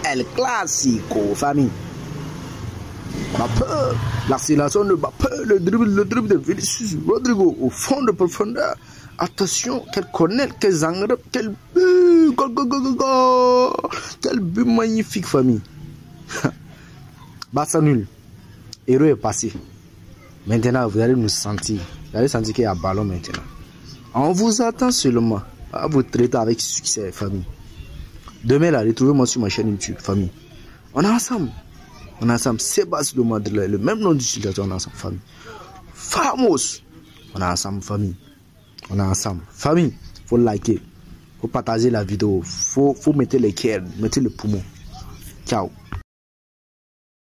El Clasico, famille. Mbappé, l'accélération de Mbappé, le dribble de Vinicius Rodrigo au fond de profondeur. Attention, quel corner, quel zangrep, quel but, quel but magnifique, famille. Barça nul. Héros est passé. Maintenant, vous allez nous sentir. Vous allez sentir qu'il y a un ballon maintenant. On vous attend seulement à vous traiter avec succès, famille. Demain, là, retrouvez-moi sur ma chaîne YouTube, famille. On est ensemble. On est ensemble. Sébastien de Madrid, le même nom d'utilisateur, on est ensemble, famille. Famos. On est ensemble, famille. On est ensemble. Famille, faut liker. Faut partager la vidéo. Faut mettre les cœurs, mettre le poumon. Ciao.